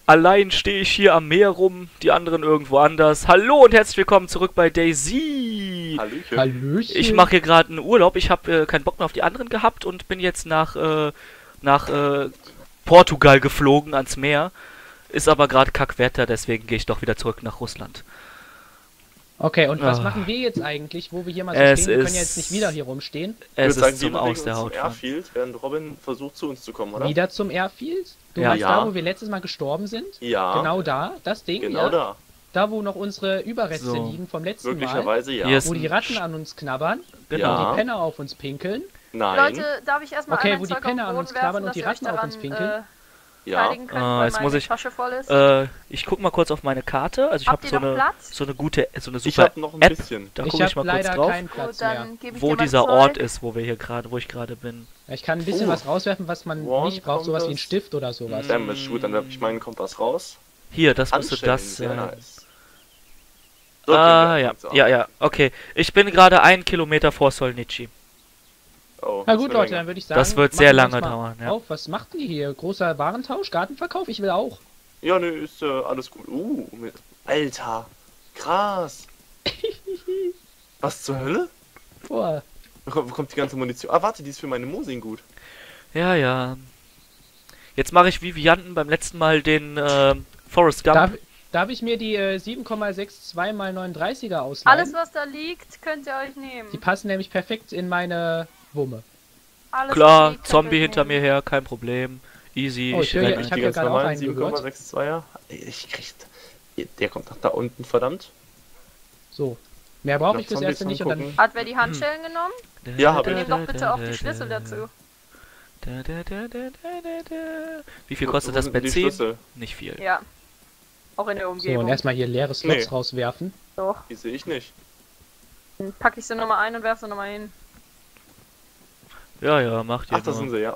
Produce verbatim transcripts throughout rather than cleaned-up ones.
Allein stehe ich hier am Meer rum, die anderen irgendwo anders. Hallo und herzlich willkommen zurück bei DayZ. Hallöchen. Hallöchen. Ich mache hier gerade einen Urlaub. Ich habe äh, keinen Bock mehr auf die anderen gehabt und bin jetzt nach, äh, nach äh, Portugal geflogen ans Meer. Ist aber gerade Kackwetter, deswegen gehe ich doch wieder zurück nach Russland. Okay, und was Ah. machen wir jetzt eigentlich, wo wir hier mal so Es stehen? Wir können ist- ja jetzt nicht wieder hier rumstehen. Es Ich würde ist sagen, zum wir Aus bewegen der uns Haut. zum fahren. Airfield, während Robin versucht zu uns zu kommen, oder? Wieder zum Airfield? Du Ja. meinst Ja. da, wo wir letztes Mal gestorben sind? Ja, Genau da, das Ding, genau ja? da. Da, wo noch unsere Überreste So. liegen vom letzten Mal. Möglicherweise ja. Hier ist Wo die ein Ratten Sch- an uns knabbern, Genau. wo Ja. die Penner auf uns pinkeln. Nein. Leute, darf ich erstmal Okay, all mein wo die Zeug Penner auf an den uns Boden knabbern werfen, und die dass ihr Ratten euch auf uns daran, pinkeln? Äh, ja. beteiligen könnt, Ah, weil jetzt meine muss ich- Tasche voll ist. Äh, ich guck mal kurz auf meine Karte. Also ich Habt habe ihr so noch eine, Platz? so eine gute, so eine Ich super habe noch ein App. bisschen. Da Ich gucke ich habe mal kurz leider drauf, keinen Gut, Platz mehr. dann gebe ich wo dir mein dieser Zeug. Ort ist, wo wir hier gerade, wo ich gerade bin. Ja, ich kann ein bisschen Oh. was rauswerfen, was man One nicht braucht, sowas wie ein Kompass. Stift oder sowas. Damage. Gut, dann werfe ich meinen Kompass raus. Hier, das müsste Anstellen, das sehr sein. nice. So, Ah, können wir ja, jetzt auch. ja, ja, okay. Ich bin gerade einen Kilometer vor Solnici. Oh, Na das gut, wird Leute, länger. dann würde ich sagen, Das wird machen sehr wir lange uns mal dauern, ja. Auf. Was macht die hier? Großer Warentausch, Gartenverkauf? Ich will auch. Ja, ne, ist äh, alles gut. Uh, mit... Alter. Krass. Was zur Hölle? Boah. Wo kommt, wo kommt die ganze Munition? Ah, warte, die ist für meine Mosin gut. Ja, ja. Jetzt mache ich wie Vianten beim letzten Mal den äh, Forrest Gump. Darf, darf ich mir die äh, sieben Komma sechsundsechzig mal neununddreißiger ausleihen? Alles, was da liegt, könnt ihr euch nehmen. Die passen nämlich perfekt in meine Wumme. Alles, was Klar, liegt, könnt ihr Zombie euch hinter mir nehmen. her, kein Problem. Easy, Oh, ich höre renn ja- ein. ich hab Die ja ganz gerade auch normalen einen sieben gehört. Komma zweiundsechziger. Ey, Ich krieg... Der kommt nach da unten, verdammt. So. Mehr brauche ich Noch fürs Zombies erste nicht und dann... angucken. Hat wer die Handschellen genommen? Ja, hab Dann ich. nehmt doch bitte auch die Schlüssel dazu. Da, da, da, da, da, da, da. Wie viel Wo- kostet wo das sind die Benzin? Schlüssel? Nicht viel. Ja. Auch in der So, Umgebung. und erstmal hier leere Slots Nee. rauswerfen. Doch. Die sehe ich nicht. Dann packe ich sie nochmal ein und werfe sie nochmal hin. Ja, ja, macht ihr Ach, da sind nur. sie, ja.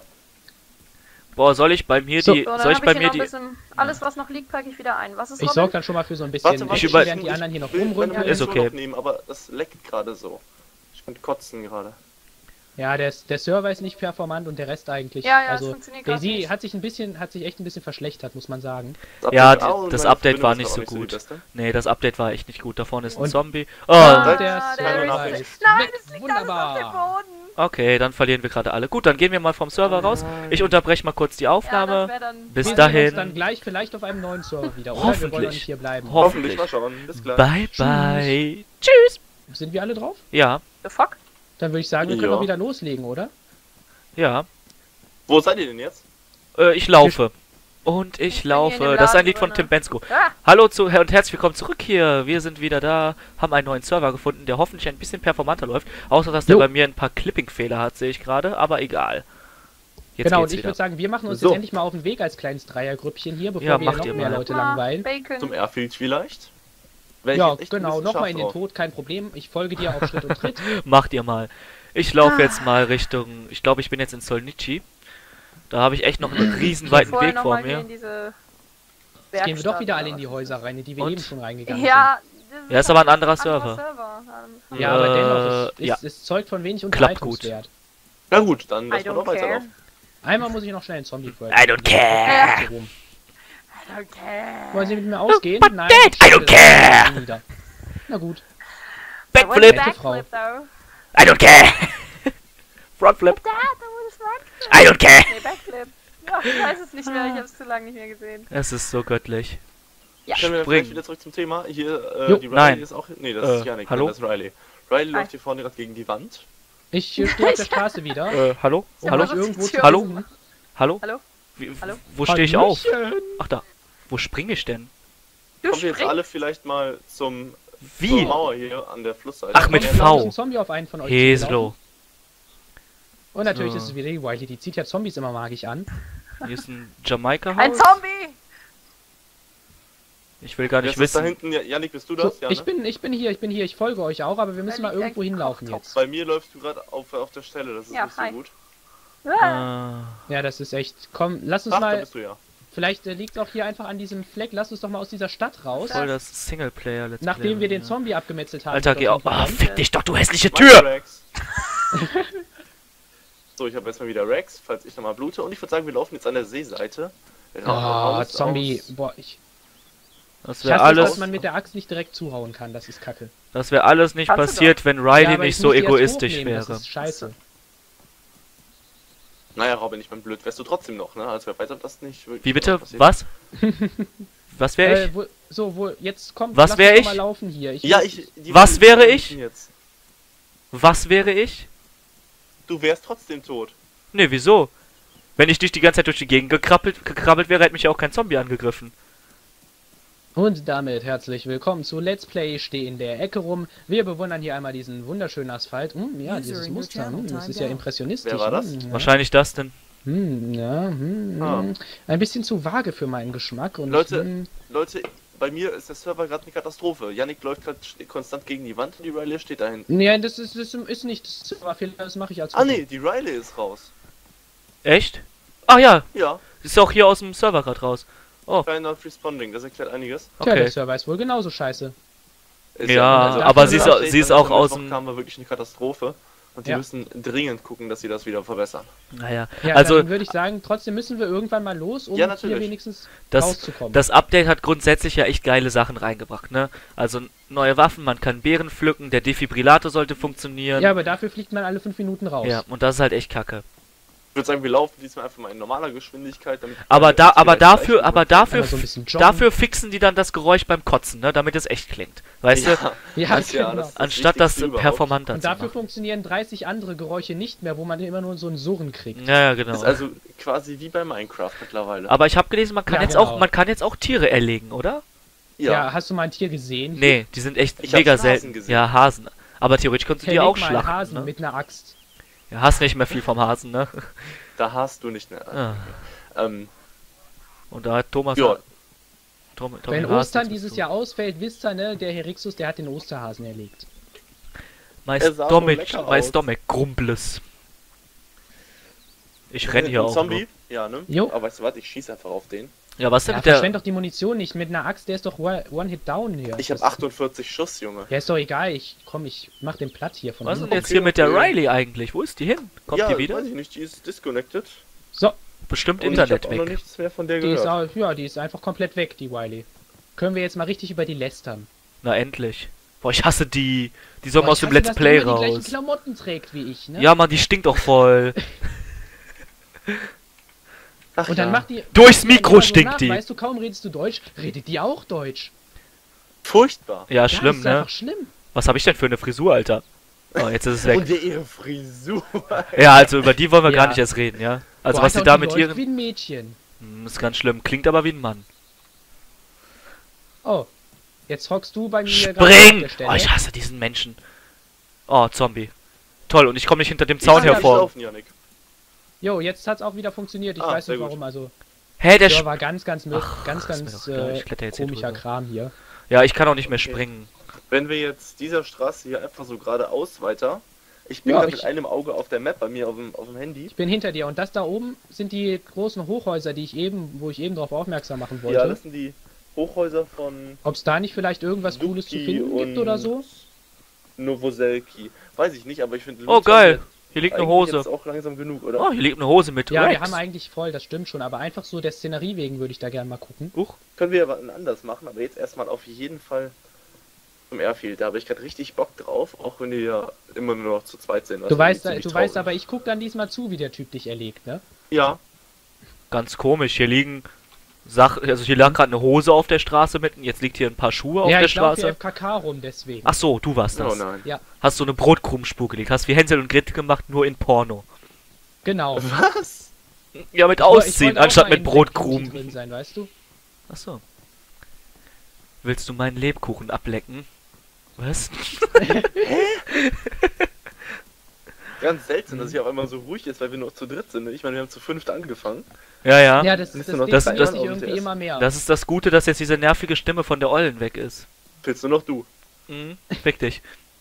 Boah, soll ich bei mir So. die, So, dann soll ich habe bei ich hier mir noch ein die, bisschen... Alles, was noch liegt, packe ich wieder ein. Was ist Ich Robin? sorge dann schon mal für so ein bisschen Warte, warte, Action, ich über- während die anderen hier noch will meine rumrücken. Ist Munition okay. noch nehmen, aber das leckt gerade so. Ich könnte kotzen gerade. Ja, der, der Server ist nicht performant und der Rest eigentlich. Ja, ja, das also, funktioniert grad Daisy nicht. hat sich ein bisschen, hat sich echt ein bisschen verschlechtert, muss man sagen. Das Ja, Update- die- Ah, und das meine Update war Verbindung nicht ist so auch die gut. beste. Nee, das Update war echt nicht gut. Da vorne ist ein Und- Zombie. Oh, Ah, das- der Ah, Server der ist ist- Nein, weg. es liegt alles auf dem Boden. okay, dann verlieren wir gerade alle. Gut, dann gehen wir mal vom Server raus. Ich unterbreche mal kurz die Ja, das Aufnahme. wäre dann... Bis Wir dahin. sehen uns dann gleich vielleicht auf einem neuen Server wieder, oder? Wir wollen doch Hoffentlich. nicht hier bleiben. Ho- Hoffentlich mal schauen. Bis gleich. Bye, bye. Tschüss. Sind wir alle drauf? Ja, The fuck? Dann würde ich sagen, wir können Ja. auch wieder loslegen, oder? ja. Wo seid ihr denn jetzt? Äh, ich laufe. Und ich Ich bin hier in laufe. dem Das ist ein Laden Lied von drinne. Tim Bensko. Ah, Hallo zu und herzlich willkommen zurück hier. Wir sind wieder da, haben einen neuen Server gefunden, der hoffentlich ein bisschen performanter läuft. Außer, dass der Jo. bei mir ein paar Clipping-Fehler hat, sehe ich gerade. Aber egal. Jetzt genau, und geht's ich wieder. würde sagen, wir machen uns So. jetzt endlich mal auf den Weg als kleines Dreiergrüppchen hier, bevor Ja, wir macht noch ihr mehr mal. Leute ah, langweilen. Bacon. Zum Airfield vielleicht? Wär ich Ja, jetzt echt ein genau, bisschen nochmal scharf in den drauf. Tod, kein Problem. Ich folge dir auf Schritt und Tritt. Macht ihr mal. Ich laufe Ah. jetzt mal Richtung, ich glaube, ich bin jetzt in Solnici. Da habe ich echt noch einen riesen weiten Vorher Weg noch vor mal hier mir. in diese Jetzt gehen wir doch Werkstatt wieder alle oder in die was Häuser ist rein, in die wir Und? eben schon das? reingegangen Ja, das Ja, ist aber ein halt anderer Server. Server. sind. Ja, aber Äh, dennoch, es, ja. es, es zeugt von wenig Klappt gut. Unterhaltungswert. Na gut, dann I lass mal don't doch care. weiterlaufen. Einmal muss ich noch schnell einen Zombie folgen. I don't care. Hier rum. I don't care. Wollen Sie mit mir ausgehen? but Nein. dead, ich I don't stelle care. das nieder. Na gut. Backflip. Nette Frau. Backflip, though. I don't care. Frontflip. Dad, da wurde Frontflip. I don't care. Nee, Backflip. Ja, ich weiß es nicht mehr, ich habe es zu lange nicht mehr gesehen. Es ist so göttlich. Ja. Können wir Springen. vielleicht wieder zurück zum Thema? Hier, äh, Jo. die Riley Nein. ist auch... Nee, das Äh, ist Janik, hallo? das ist Riley. Riley Hi. läuft hier vorne gerade gegen die Wand. Ich stehe auf der Straße wieder. Äh, hallo? Ja, Hallo? aber so- Irgendwo zu Hallo? suchen. Hallo? Hallo? Wie, Hallo? Wo stehe ich auf? Hallöchen. Ach da. Wo springe ich denn? Du Kommen wir jetzt springst. alle vielleicht mal zum, zur Wie? Mauer hier an der Flussseite. Ach, mit Da V. ist ein Zombie auf einen von euch Heslo. zugelaufen. Und natürlich So. ist es wieder die Wiley, die zieht ja Zombies immer magisch an. Hier ist ein Jamaika-Haus. Ein Zombie! Ich will gar Wer nicht ist das da wissen. hinten? Ja, Janik, bist du So, das? Ja, ich ne? bin, ich bin hier, ich bin hier, ich folge euch auch, aber wir müssen Da mal liegt irgendwo ein hinlaufen Kochtopf. jetzt. Bei mir läufst du gerade auf, auf der Stelle, das ist Ja, nicht so hi. gut. Ah. Äh, Ja, das ist echt. Komm, lass uns Ach, da mal. bist du ja. Vielleicht äh, liegt es auch hier einfach an diesem Fleck. Lass uns doch mal aus dieser Stadt raus. voll das Singleplayer-Let's Play. Nachdem wir den ja. Zombie abgemetzelt haben. Alter, der geh dort auf. Ah, hinten fick dich doch, du hässliche Warte, Tür! Rex. So, ich habe erstmal wieder Rex, falls ich nochmal blute. Und ich würde sagen, wir laufen jetzt an der Seeseite Ah, raus, Zombie. aus. Boah, ich. Das Ich wäre hasse es, dass alles, man mit der Axt nicht direkt zuhauen kann. Das ist kacke. das wäre alles nicht Kannst du passiert, wenn Ja, Riley aber nicht ich so muss die jetzt egoistisch hochnehmen, wäre. Das ist scheiße. Naja, Robin, ich mein blöd wärst du trotzdem noch, ne? Als wäre weiter das nicht wirklich Wie bitte? passiert. Was? Was wäre ich? Äh, wo, so, wo, jetzt kommt. Was lass wär uns doch ich? mal laufen hier. Ich Ja, will- ich. die Was Welt wäre ist ich? Jetzt. Was wäre ich? Du wärst trotzdem tot. Ne, wieso? Wenn ich nicht die ganze Zeit durch die Gegend gekrabbelt, gekrabbelt wäre, hätte mich ja auch kein Zombie angegriffen. Und damit herzlich willkommen zu Let's Play. Ich stehe in der Ecke rum. Wir bewundern hier einmal diesen wunderschönen Asphalt. Hm, ja, User dieses in your Muster. channel Hm, das timed ist ja out. impressionistisch. Wer war das? Hm, ja. Wahrscheinlich das denn. Hm, ja, hm, Ah. hm. Ein bisschen zu vage für meinen Geschmack. Und Leute, hm, Leute, bei mir ist der Server gerade eine Katastrophe. Yannick läuft gerade konstant gegen die Wand und die Riley steht da hinten. ja, das ist, das ist nicht. Das, war Fehler, das mache ich als. Ah nee, die Riley ist raus. Echt? Ach ja, Ja, ist auch hier aus dem Server gerade raus. Oh, kein Not Responding, das erklärt einiges. Tja, der okay. Server ist wohl genauso scheiße. Ist Ja, also aber dafür, sie ist dass au- der sie ist Update auch am aus Mittwoch dem- kam, war wirklich eine Katastrophe. Und die Ja. müssen dringend gucken, dass sie das wieder verbessern. Naja. Ja, Also, dann würde ich sagen, trotzdem müssen wir irgendwann mal los, um Ja, hier natürlich. wenigstens das, rauszukommen. das Update hat grundsätzlich ja echt geile Sachen reingebracht, ne? Also neue Waffen, man kann Beeren pflücken, der Defibrillator sollte funktionieren. ja, aber dafür fliegt man alle fünf Minuten raus. Ja, und das ist halt echt kacke. Ich würde sagen, wir laufen diesmal einfach mal in normaler Geschwindigkeit. Damit Aber da, damit aber wir gleich dafür, gleich aber sind. dafür, Einmal so ein bisschen joggen. dafür fixen die dann das Geräusch beim Kotzen, ne? Damit es echt klingt. Weißt du? Ja, Ja, das ist ja genau. das- das Anstatt das Wichtigste überhaupt. performanter Und zu dafür machen. funktionieren dreißig andere Geräusche nicht mehr, wo man immer nur so ein Surren kriegt. Ja, ja, genau. Ist also quasi wie bei Minecraft mittlerweile. Aber ich habe gelesen, man kann Ja, jetzt genau. auch, man kann jetzt auch Tiere erlegen, oder? Ja. hast du mal ein Tier gesehen? Nee, die sind echt Ich hab mega Hasen selten. gesehen. Ja, Hasen. Aber theoretisch könntest du die Verleg auch mal einen schlachten. Hasen Ne? mit einer Axt. Ja, hast nicht mehr viel vom Hasen, ne? Da hast du nicht mehr. Ah. Ähm, Und da hat Thomas. ja, Tom, Tommy Wenn Haas Ostern nichts dieses zu tun. Jahr ausfällt, wisst ihr, ne, der Herixus, der hat den Osterhasen erlegt. Er Meist sah so Domek, lecker meist aus. Domek, Grumbles. Ich renn hier ein auch. Zombie? Ja, ne? Jo. Aber weißt du was, ich schieße einfach auf den. Nur. Ja, was denn Ja, mit der. verschwend doch die Munition nicht mit einer Axt, der ist doch One- One-Hit-Down hier. Ich habe Das- achtundvierzig Schuss, Junge. Ja, ist doch egal, ich komm, ich mach den platt hier von Was ist hinten. denn jetzt Okay, hier mit der okay. Riley eigentlich? Wo ist die hin? Kommt ja, die wieder? weiß ich nicht, die ist disconnected. So, Bestimmt Und Internet ich hab auch noch weg. nichts mehr von der die ist, gehört. auch, ja, die ist einfach komplett weg, die Wiley. Können wir jetzt mal richtig über die lästern. Na endlich. Boah, ich hasse die. Die soll Boah, mal aus ich dem hasse, Let's dass die Play immer die gleichen raus. Klamotten trägt wie ich, ne? Ja, Mann, die stinkt doch voll. Ach Und dann ja. macht die... Durchs dann Mikro immer so stinkt nach, die. Weißt du, kaum redest du Deutsch, redet die auch Deutsch. Furchtbar. Ja, Ja, schlimm, das ist ne? einfach schlimm. Was habe ich denn für eine Frisur, Alter? Oh, jetzt ist es weg. Und der ihre Frisur. Ja, also über die wollen wir gar Ja. nicht erst reden, ja? Also Boah, was sie Alter, da und die mit läuft ihren... wie ein Mädchen. Hm, ist ganz schlimm. Klingt aber wie ein Mann. Oh, jetzt hockst du bei mir gerade Spring! auf der Stelle. Oh, ich hasse diesen Menschen. Oh, Zombie. Toll, und ich komme nicht hinter dem Ich Zaun kann nicht hervor. laufen, Yannick. Jo, jetzt hat's auch wieder funktioniert. Ich Ah, weiß sehr nicht gut. warum. Also, Hä, der der Sch war ganz, ganz, mö- Ach, ganz, ist mir ganz doch egal. äh, Ich kletter jetzt hier komischer drüber. Kram hier. Ja, ich kann auch nicht mehr Okay. springen. Wenn wir jetzt dieser Straße hier einfach so geradeaus weiter. Ich bin Ja, gerade ich- mit einem Auge auf der Map bei mir auf dem, auf dem Handy. Ich bin hinter dir und das da oben sind die großen Hochhäuser, die ich eben, wo ich eben darauf aufmerksam machen Ja, wollte. das sind die Hochhäuser von Ob es da nicht vielleicht irgendwas Cooles zu Luki finden gibt oder so? Novoselki. Weiß ich nicht, aber ich finde. Oh, geil. Hier liegt eine Eigentlich Hose. jetzt auch langsam genug, oder? Oh, hier liegt eine Hose mit Ja, Rex. wir haben eigentlich voll, das stimmt schon, aber einfach so der Szenerie wegen würde ich da gerne mal gucken. Uch. Können wir ja was anders machen, aber jetzt erstmal auf jeden Fall zum Airfield. Da habe ich gerade richtig Bock drauf, auch wenn die ja immer nur noch zu zweit sind. was Du irgendwie weißt, ziemlich du weißt traurig aber, ich guck dann diesmal zu, wie der Typ dich erlegt, ne? ist. Ja, Ganz komisch. Hier liegen Sach also hier lag gerade eine Hose auf der Straße mitten. Jetzt liegt hier ein paar Schuhe auf ja, der ich laufe hier Straße. F K K rum, deswegen. Ach so, du warst das. oh nein. Ja, Hast so eine Brotkrummspur gelegt. Hast wie Hänsel und Gretel gemacht, nur in Porno. genau. Was? Ja, mit Ich wollte Ausziehen, auch anstatt mal mit in Sekruti Brotkrumen. drin sein, weißt du? Ach so. Willst du meinen Lebkuchen ablecken? Was? Ganz seltsam, dass hier auf einmal so ruhig ist, weil wir nur zu dritt sind. Ich meine, wir haben zu fünft angefangen. Ja, ja. Ja, das, Bist das, du noch das, das- das, das- sich irgendwie immer mehr. Das ist das Gute, dass jetzt diese nervige Stimme von der Ollen weg ist. Willst nur noch du. Mhm. Fick dich.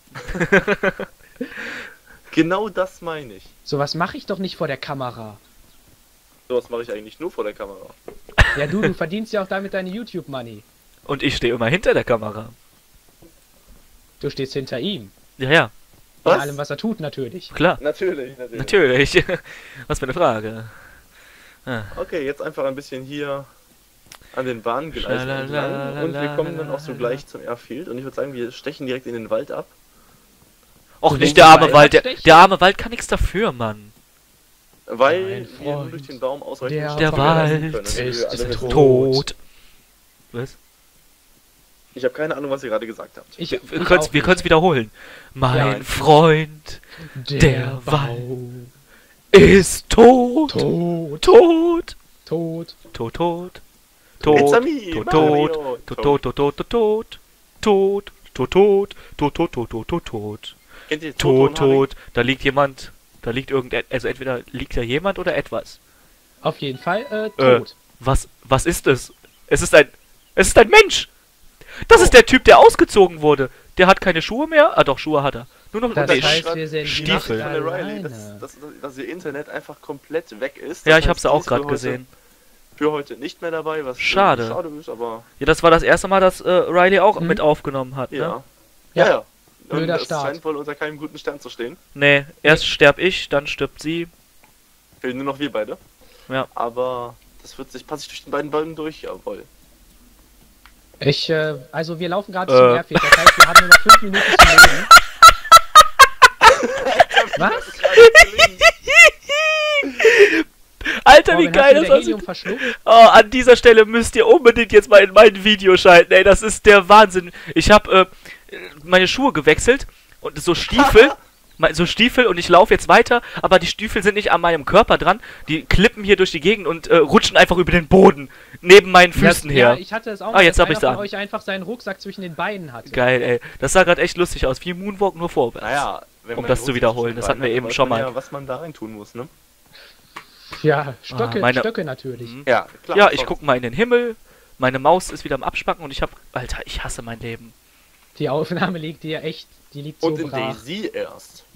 Genau das meine ich. So was mache ich doch nicht vor der Kamera. Sowas mache ich eigentlich nur vor der Kamera. Ja, du, du verdienst ja auch damit deine YouTube-Money. Und ich stehe immer hinter der Kamera. Du stehst hinter ihm. Ja, ja. In Was? allem, was er tut, natürlich. Klar. Natürlich, natürlich. Natürlich. Was für eine Frage. Ah. Okay, jetzt einfach ein bisschen hier an den Bahngleisen entlang und wir kommen dann auch so gleich zum Airfield und ich würde sagen, wir stechen direkt in den Wald ab. Och, So nicht der arme weit Wald. Der, stechen? der arme Wald kann nichts dafür, Mann. Weil Mein wir nur Freund, durch den Baum ausreichend der Der reisen Wald können, wie ist wir alle wissen. tot. Tot. Was? Ich habe keine Ahnung, was ihr gerade gesagt habt. Ich, Wir, ich wir können auch wir nicht. können's wiederholen. Mein Ja. Freund Der, der Baum ist tot. tot, Tot. tot. Tot, tot. It's a Tot. me, Tot, Mario. tot. Tot, tot, tot, tot, tot. Tot. Tot, tot. Tot, tot, tot, tot, tot, tot. Kennt ihr Toto Tot, und Harry? tot. Da liegt jemand. Da liegt irgendet. Also entweder liegt da jemand oder etwas. Auf jeden Fall äh, Äh, tot. Was, was ist es? Es ist ein. Es ist ein Mensch! Das ist der Typ, der ausgezogen wurde. Der hat keine Schuhe mehr. Ah doch, Schuhe hat er. Nur noch Das nee, heißt, Sch- wir sind Stiefel. nicht Von der Riley, alleine. dass, dass, dass ihr Internet einfach komplett weg ist. Ja, Das ich hab's heißt, auch die ist gerade für heute- gesehen. Für heute nicht mehr dabei, was Schade. schade ist, aber Ja, das war das erste Mal, dass äh, Riley auch Mhm. mit aufgenommen hat, ne? ja. Ja. Ja, ja. Und Blöder es Start. scheint wohl unter keinem guten Stern zu stehen. Nee, erst sterb ich, dann stirbt sie. Fehlen nur noch wir beide. Ja. Aber das wird sich, passt sich durch den beiden Ballen durch, jawohl. Ich, äh, also wir laufen gerade Äh. zum Airfield, das heißt, wir haben nur noch fünf Minuten zu leben. Was? Alter, Oh, wie wenn geil hast du das wieder aussieht. Helium verschluckt? Oh, an dieser Stelle müsst ihr unbedingt jetzt mal in mein Video schalten, ey, das ist der Wahnsinn. Ich habe äh, meine Schuhe gewechselt und so Stiefel, me- so Stiefel und ich laufe jetzt weiter, aber die Stiefel sind nicht an meinem Körper dran, die klippen hier durch die Gegend und äh, rutschen einfach über den Boden, neben meinen Füßen ja, her. Ja, ich hatte es auch Ah, mal, jetzt dass hab ich's einer von an. euch einfach seinen Rucksack zwischen den Beinen hatte. Geil, ey. Das sah gerade echt lustig aus, wie Moonwalk nur vorwärts. Naja, wenn Um man das den zu Rucksack wiederholen, zwischen das den hatten wir Beinen eben hat, schon weiß man mal. Ja, was man da rein tun muss, ne? Ja, Stöcke, Ah, meine- Stöcke natürlich. Mhm. Ja, klar. Ja, ich sonst- guck mal in den Himmel, meine Maus ist wieder am Abspacken und ich hab... Alter, ich hasse mein Leben. Die Aufnahme liegt dir echt, die liegt so Und in brach. Daisy erst.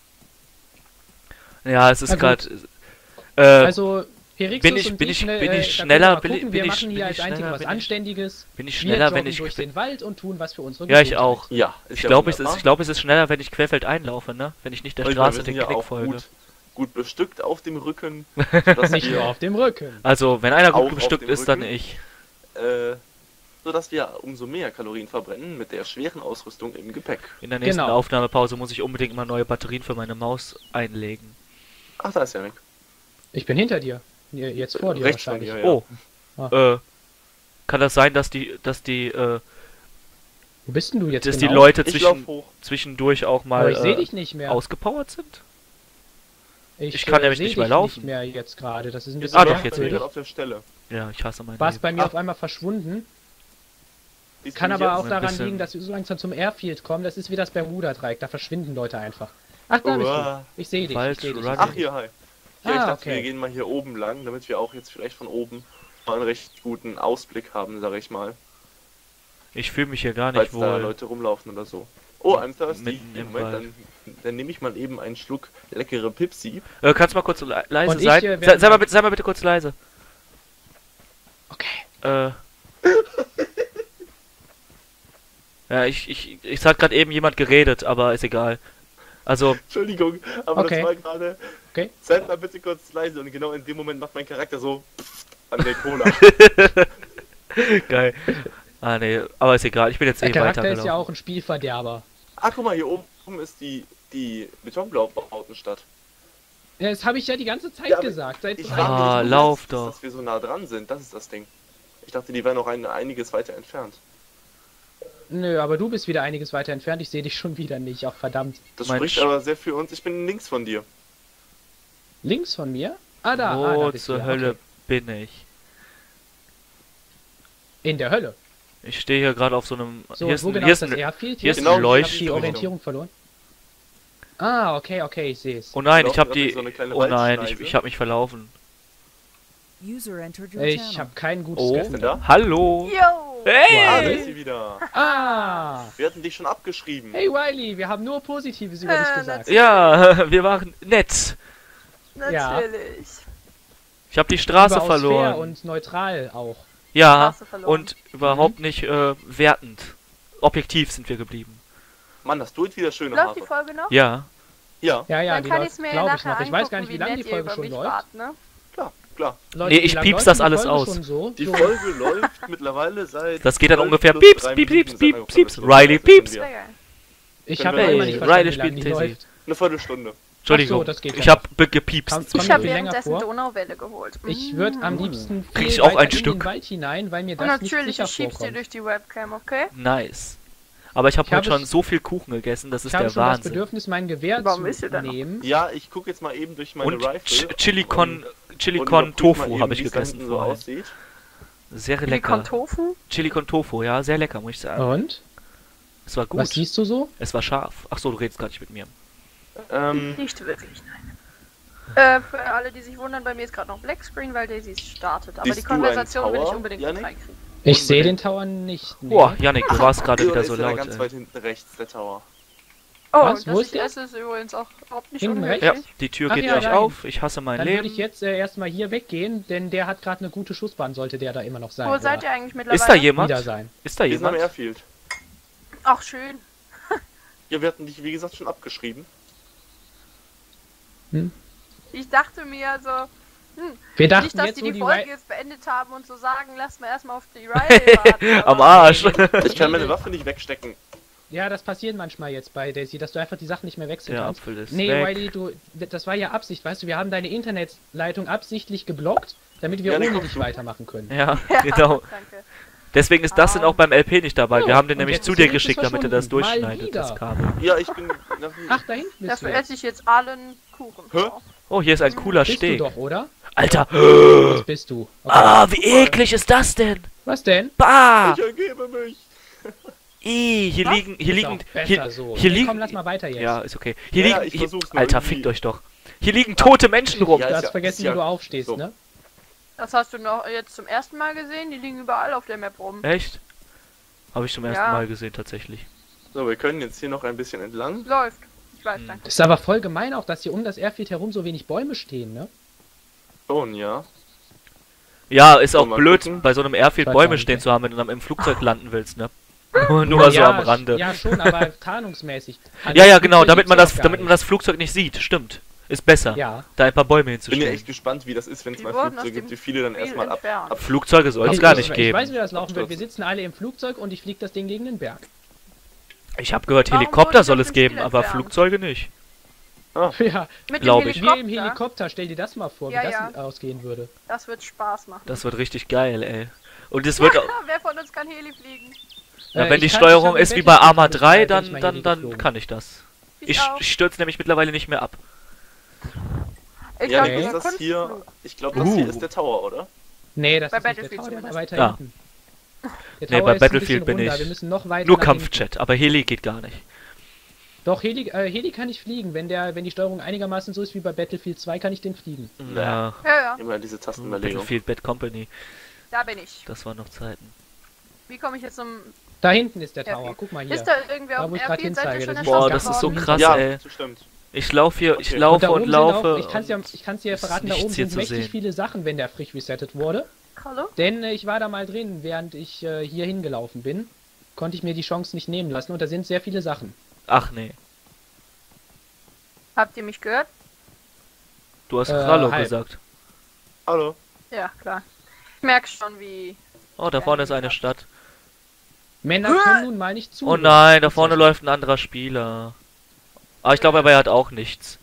Ja, es ist Na gut. gerade... Äh, Also, Perixus bin ich- und bin ich- schnell, bin ich äh, da können wir schneller, mal bin ich- gucken, bin wir ich- machen bin hier ich als einzige schneller, was bin ich- Anständiges. bin ich Wir schneller, wenn joggen ich... durch den Wald und tun was für unsere Ja, ich Gesundheit. auch. Ja, ist Ich ja glaube, es, ist- wunderbar. ich glaub, es ist schneller, wenn ich querfeld einlaufe, ne? Wenn ich nicht der Und ich meine, Straße wir sind den ja Knick auch folge. gut, gut bestückt auf dem Rücken. sodass Nicht wir, nur auf dem Rücken. Also, wenn einer Auch gut auf bestückt dem ist, dann Rücken? ich. äh, sodass wir umso mehr Kalorien verbrennen mit der schweren Ausrüstung im Gepäck. In der nächsten Genau. Aufnahmepause muss ich unbedingt mal neue Batterien für meine Maus einlegen. Ach, da ist Janik. Ich bin hinter dir. Nee, Jetzt vor dir Rechts von wahrscheinlich. dir, ja. Oh. Äh, kann das sein, dass die, dass die, äh, Wo bist denn du jetzt dass genau? die Leute Ich lauf zwischen, hoch. zwischendurch auch mal Aber ich sehe äh, dich nicht mehr. ausgepowert sind? Ich, ich kann nämlich seh nicht mehr dich laufen. nicht mehr jetzt gerade. Das ist ein Jetzt bisschen Ah, doch, bin ich jetzt bei mir wieder. gerade auf der Stelle. Ja, ich hasse mein Warst Leben. bei mir Ach. auf einmal verschwunden. Siehst du Kann mich aber jetzt? auch Ein daran bisschen- liegen, dass wir so langsam zum Airfield kommen. Das ist wie das Bermuda-Dreieck. Da verschwinden Leute einfach. Ach, da bist Uah. du. Ich sehe dich. Ich Falsch, seh dich. run. Ach, hier, hi. Ja, ich Ah, dachte, okay. wir gehen mal hier oben lang, damit wir auch jetzt vielleicht von oben mal einen recht guten Ausblick haben, sag ich mal. Ich fühle mich hier gar Falls nicht da wohl. Leute rumlaufen oder so. Oh, I'm thirsty. Mitten im Moment, Wald. dann, dann nehme ich mal eben einen Schluck leckere Pipsi. Äh, kannst du mal kurz le leise Und ich, sein? äh, sei, werd sei, mal mal- bitte, sei mal bitte kurz leise. Okay. Äh. Ja, ich, ich, es hat gerade eben jemand geredet, aber ist egal. Also, Entschuldigung, aber Okay. das war gerade. Okay. Seid mal bitte kurz leise und genau in dem Moment macht mein Charakter so an der Cola. geil. Ah, nee, aber ist egal, ich bin jetzt Der eh Charakter ist weitergelaufen. ja auch ein Spielverderber. Ah, guck mal, hier oben ist die, die Betonblauchbautenstadt. Ja, das habe ich ja die ganze Zeit Ja, aber gesagt. Seit Ich drei frage mich, Ah, warum lauf das ist, doch. dass wir so nah dran sind, das ist das Ding. Ich dachte, die wären noch ein, einiges weiter entfernt. Nö, aber du bist wieder einiges weiter entfernt. Ich sehe dich schon wieder nicht. Auch verdammt. Das Mein spricht Sch- aber sehr für uns. Ich bin links von dir. Links von mir? Ah, da. ah, Wo da bist zur du. ja. Hölle Okay. bin ich? In der Hölle. Ich stehe hier gerade auf so einem... So, hier ist wo ein, genau hier ist ist das ein, Airfield? hier ist Genau, ein Ich habe Leucht... die Orientierung verloren. Ah, okay, okay, ich sehe es. Oh nein, Wir ich habe laufen die... durch so eine kleine Oh nein, ich, Waldschneise. ich habe mich verlaufen. User entered your Ich channel. habe kein gutes Oh, Wer ist denn Gefühl. da? hallo! Yo! Ah, da Hey! ist sie wieder. Ah! Wir hatten dich schon abgeschrieben. Hey Wiley, wir haben nur Positives über dich Äh, gesagt. Ja, wir waren nett. Natürlich. Ich habe die Straße Überaus fair verloren. und neutral auch. Ja, Straße verloren. und überhaupt nicht äh, wertend. Objektiv sind wir geblieben. Mann, hast du jetzt wieder schöne Läuft die Haare. Folge noch? Ja. Ja. Ja, ja, Dann die kann läuft, ich es mir glaube ich nachher noch. Ich weiß gar angucken, nicht, wie lange die nett ihr Folge über schon mich läuft. wart, ne? klar. Leute, Nee, wie ich lang piepse läuft das die alles Folge aus. schon So? Die so. Folge läuft mittlerweile seit... Das geht dann zwölf ungefähr plus pieps, drei piep, Minuten, pieps, seit einer piep, pieps, Viertelstunde. Riley, Das sind pieps. wir. Sehr geil. Ich Können habe wir- ja immer nicht Ey, verstanden, Riley wie lange die spielt Daisy. läuft. Eine Viertelstunde. Entschuldigung, Ach so, das geht ich ja. hab be- gepiepst. Komm, Ich komm, habe viel länger währenddessen vor. Donauwelle geholt. Ich würde am Mm. liebsten Krieg ich viel auch weiter ein in Stück? den Wald hinein, weil mir Und das nicht natürlich, sicher ich schieb's dir vorkommt. durch die Webcam, okay? Nice. Aber ich habe Ich heute habe schon so viel Kuchen gegessen, das ist Ich habe der schon das Wahnsinn. Bedürfnis, mein Gewehr Warum zu isst du denn noch? nehmen. Ja, ich gucke jetzt mal eben durch meine Und Rifle. Ch Chilikon, und Chilikon überprüf mal Tofu eben, habe ich wie es da gegessen hinten so vorhin. aussieht. Sehr Wie lecker. kommt Tofu? Chilikon Tofu, ja, sehr lecker, muss ich sagen. Und? Es war gut. Was siehst du so? Es war scharf. Ach so, du redest gar nicht mit mir. Ähm, Nicht wirklich, nein. Äh, für alle, die sich wundern, bei mir ist gerade noch Black Screen, weil Daisy startet. Aber Siehst die du einen Konversation will ich Tower, unbedingt Yannick? mit reinkriegen. Ich sehe den Unbedingt. Tower nicht. Nee. Boah, Yannick, du warst gerade oder wieder ist so der da laut. ganz Ey. weit hinten rechts, der Tower? Oh, Was? dass Wo ich ist der? esse, ist übrigens auch überhaupt nicht Hinten unmöglich. Ja, die Tür Ach geht ja, gleich nein. auf. Ich hasse mein Dann Leben. würde ich jetzt äh, erstmal hier weggehen, denn der hat gerade eine gute Schussbahn, sollte der da immer noch sein. Wo seid oder ihr eigentlich mittlerweile? Ist da jemand? Wieder sein. Ist da Wir sind am jemand? Airfield. Ach, schön. Ja, wir hatten dich, wie gesagt, schon abgeschrieben. Ich dachte mir so, hm, Wir dachten nicht, dass jetzt, die wo die die Folge Ri- jetzt beendet haben und so sagen, lass mal erstmal auf die Riley warten. Am aber- Arsch. Ich kann meine Waffe nicht wegstecken. Ja, das passiert manchmal jetzt bei Daisy, dass du einfach die Sachen nicht mehr wechseln Der kannst. Apfel ist Nee, weg. Wiley, du, das war ja Absicht, weißt du, wir haben deine Internetleitung absichtlich geblockt, damit wir Ja, nee, ohne komm, dich du- weitermachen können. Ja, Ja, genau. danke. Deswegen ist das dann auch beim L P nicht dabei. Wir Oh, haben den und nämlich jetzt zu ist dir er geschickt, damit er das verschwunden. Mal durchschneidet, das wieder. Kabel. Ja, ich bin... Ach, da hinten bist Dafür du. esse ich jetzt allen Kuchen. Hä? Oh, hier ist ein cooler Bist du Steg. doch, oder? Alter. Das bist du. Okay. Ah, wie eklig ist das denn? Was denn? Bah! Ich ergebe mich. Ih, hier Was? liegen, hier Ist liegen, auch besser hier, so. hier Nee, liegen, komm, lass mal weiter jetzt. ja, ist okay. Hier Ja, liegen, ich hier, versuch's nur Alter, irgendwie. fickt euch doch. Hier liegen tote Menschen rum. Ja, du ist hast ja- vergessen, ist ja- wie du aufstehst, so. ne? Das hast du noch jetzt zum ersten Mal gesehen? Die liegen überall auf der Map rum. Echt? Habe ich zum ersten Ja. Mal gesehen, tatsächlich. So, wir können jetzt hier noch ein bisschen entlang. Läuft. Ich weiß, Hm. danke. Das ist aber voll gemein auch, dass hier um das Airfield herum so wenig Bäume stehen, ne? Schon, ja. Ja, ist So, auch mal blöd, gucken. bei so einem Airfield Weiß auch Bäume nicht, stehen ey. zu haben, wenn du dann im Flugzeug landen willst, ne? Nur, nur so ja, am Rande. Ja, schon, aber tarnungsmäßig. Also Ja, ja, das genau, Flugzeug damit man gibt's das, ja damit gar man das Flugzeug nicht sieht, stimmt. Ist besser, nicht. Ja. da ein paar Bäume Bin ja hinzustellen. echt gespannt, wie das ist, wenn es Die mal wurden aus Flugzeuge dem gibt, wie viele dann Spiel erstmal ab, entfernt. ab... Flugzeuge soll es Ich- gar ich- nicht Ich geben. weiß, wie das laufen wird. Wir Abstürzen. sitzen alle im Flugzeug und ich fliege das Ding gegen den Berg. Ich habe gehört, Warum Helikopter wurde soll das es im Spiel geben, aber entfernt? Flugzeuge nicht. Ja, Mit Glaub dem ich. wir im Helikopter, Helikopter, stell dir das mal vor, Ja, wie das ja. ausgehen würde. das wird Spaß machen. Das wird richtig geil, ey. Und es wird auch, Wer von uns kann Heli fliegen? na, Äh, wenn ich die kann- Steuerung ich hab ist wie ein bei Battlefield Arma drei, gespielt, als ich dann, mal dann, Heli dann geflogen. kann ich das. Ich, Ich, auch. ich stürze nämlich mittlerweile nicht mehr ab. Ich Ja, glaub, nee. ist über das hier... Kunstflug. Ich glaube, das hier Uh. ist der Tower, oder? Nee, das Bei ist nicht der Battlefield Tower, der war zumindest. weiter Ja. hinten. Der Nee, Tower bei ist ein Battlefield bisschen bin runter. ich Wir müssen noch weiter Nur nach hinten. Kampfjet, aber Heli geht gar nicht. Doch, Heli, äh, Heli kann ich fliegen. Wenn, der, wenn die Steuerung einigermaßen so ist wie bei Battlefield zwei, kann ich den fliegen. Ja, Ja, ja, Immer diese Tastenüberlegung. Battlefield Bad Company, da bin ich. das waren noch Zeiten. Wie komme ich jetzt zum... Da hinten ist der Ja, Tower, wie- guck mal hier. Ist da irgendwer Da, auf wo dem ich grad Airfield? Seid ihr hinzeige, schon das in ist- Boah, Stadt das ist so geworden? krass, Ja, ey. das stimmt. Ich laufe hier, ich Okay. Und laufe da und, oben sind laufe. auch, ich kann es ja, und ich kann's dir es ist verraten, da nichts oben hier sind zu mächtig sehen. viele Sachen, wenn der frisch resettet wurde. Hallo? Denn äh, ich war da mal drin, während ich äh, hier hingelaufen bin. Konnte ich mir die Chance nicht nehmen lassen und da sind sehr viele Sachen. Ach nee, Habt ihr mich gehört? du hast Äh, Rallo halb. gesagt. Hallo. Ja, klar. Ich merke schon, wie... Oh, da vorne ist eine Stadt. Männer können nun mal nicht zu. Oh nein, da vorne läuft ein anderer Spieler. Aber ich glaube, aber er hat auch nichts.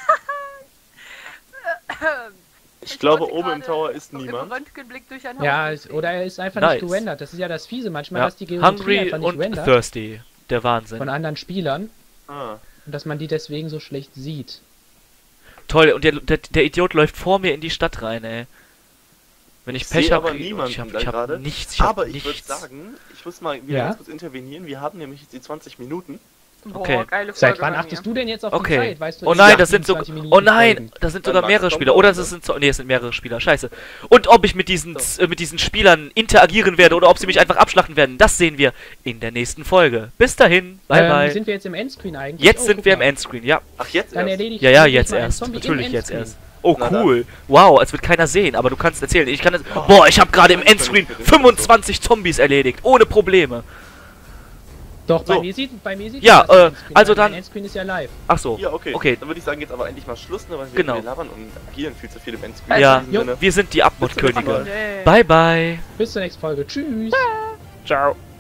Ich glaube, wollte oben im gerade Tower ist Im niemand. Röntgenblick durch ein Ja, Haus es- sehen. oder er ist einfach Nice. nicht gerendert. Das ist ja das Fiese manchmal, Ja. dass die Geometrie Hungry einfach nicht und rendert thirsty. Der von Wahnsinn. anderen Spielern Ah. und dass man die deswegen so schlecht sieht. Toll, und der, der, der Idiot läuft vor mir in die Stadt rein, ey. Wenn ich Ich Pech sehe habe, aber niemanden ich habe da ich hab gerade. nichts, ich hab Aber ich würde nichts. sagen, ich muss mal wieder Ja? ganz kurz intervenieren. Wir haben nämlich jetzt die zwanzig Minuten. Boah, Okay. geile Folge Seit wann bei achtest mir. du denn jetzt auf Okay. die Zeit? Weißt du, Oh die nein, das sind so. achtundzwanzig Oh Minuten nein, Folgen. das sind Dann sogar magst mehrere du Spieler. doch Oder mal, es ne? sind so. Nee, es sind mehrere Spieler. Scheiße. Und ob ich mit diesen, So. äh, mit diesen Spielern interagieren werde oder ob sie mich einfach abschlachten werden, das sehen wir in der nächsten Folge. Bis dahin, bye ähm, bye. Sind wir jetzt im Endscreen eigentlich? Jetzt Oh, sind guck wir im mal. Endscreen, ja. Ach, jetzt Dann erst? erledigt Ja, ja, erledigt jetzt mal einen erst. Zombie im Natürlich jetzt Endscreen. erst. Oh, Na dann. cool. Wow, als wird keiner sehen, aber du kannst erzählen. Ich kann es. Oh. Boah, ich habe gerade im Völlig Endscreen verrückt. fünfundzwanzig Zombies erledigt. Ohne Probleme. Doch, So. bei mir sieht, bei mir sieht Ja, man das äh, Endscreen, also weil mein dann- Endscreen ist ja live. Ach so. Ja, okay. Okay. Dann würde ich sagen, jetzt aber endlich mal Schluss, ne, weil wir, Genau. wir labern und agieren viel zu viel im Endscreen. Ja, In diesem Jo. Sinne. wir sind die Bis zum nächsten Abmod-Könige. Mal. Nee. Bye, bye. Bis zur nächsten Folge. Tschüss. Ciao.